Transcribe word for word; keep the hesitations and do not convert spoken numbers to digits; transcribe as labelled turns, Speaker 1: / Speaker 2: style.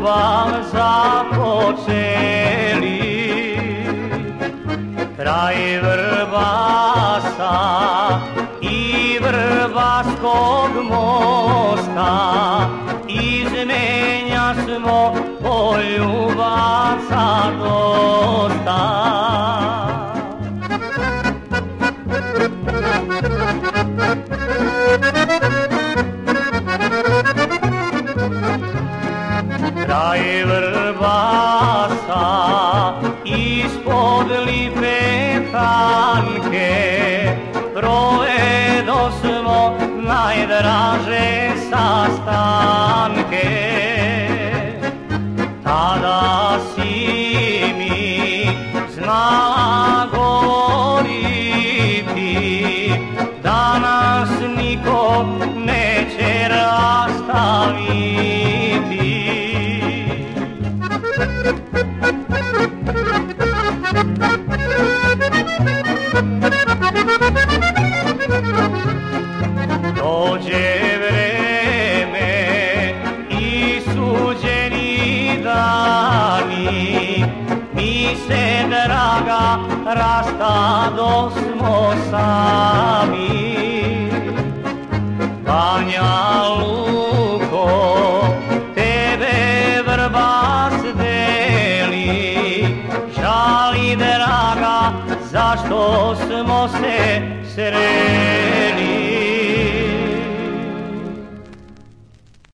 Speaker 1: ljubav započeli. Kraj Vrbasa i Vrbaskog mosta izmenja smo poljubaca dosta. Kraj Vrbasa ispod lipe tanke provedo smo najdraže sastanke. Tada si mi znala govoriti da nas niko neće rastaviti. Dođe vreme i suđeni dani, mi se, draga, rastadosmo sami. Banja Luko, tebe Vrbas deli, žali, draga, zašto smo se sreli.